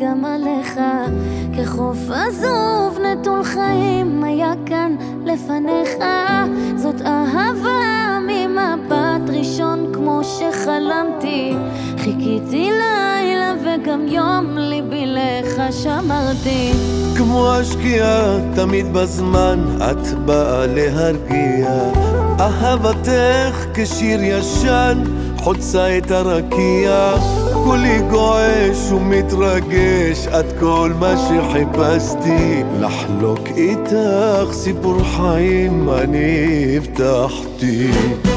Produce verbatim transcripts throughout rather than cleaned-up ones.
גם עליך, כחוף עזוב נטול חיים היה כאן לפניך. זאת אהבה ממבט ראשון כמו שחלמתי, חיכיתי לילה וגם יום ליבי לך שמרתי. כמו השקיעה תמיד בזמן את באה להרגיע, אהבתך כשיר ישן חוצה את הרקיע. כולי גועש ומתרגש, את כל מה שחיפשתי, לחלוק איתך סיפור חיים אני הבטחתי.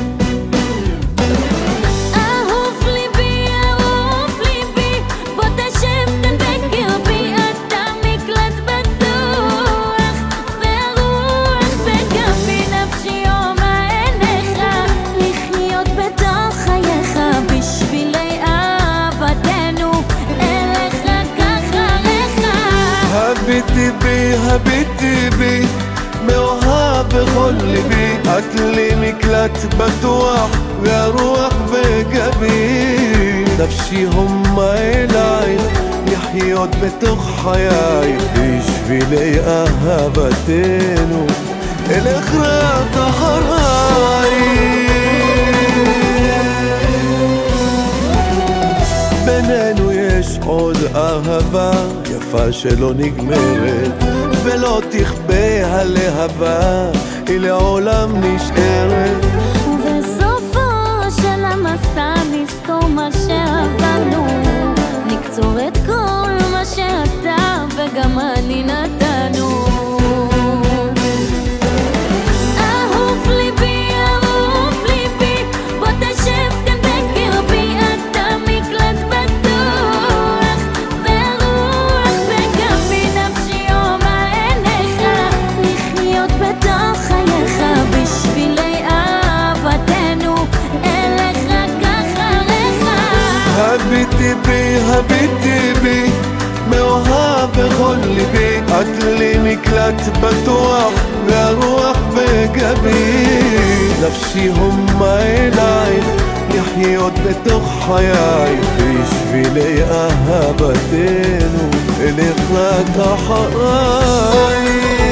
הביטי בי, הביטי בי, מאוהב בכל ליבי, את לי מקלט בטוח והרוח בגבי. נפשי הומה אלייך, לחיות בתוך חייך, בשבילי אהבתנו אלך רק אחרייך. בינינו יש עוד אהבה יפה שלא נגמרת, ולא תכבה הלהבה, היא לעולם נשארת. ובסופו של המסע נזכור מה שעברנו, נקצור את כל מה שאתה וגם אני נתנו. הביטי בי, הביטי בי, מאוהב בכל ליבי, את לי מקלט בטוח והרוח בגבי. נפשי הומה אלייך, לחיות בתוך חייך, בשבילי אהבתנו אלך רק אחרייך.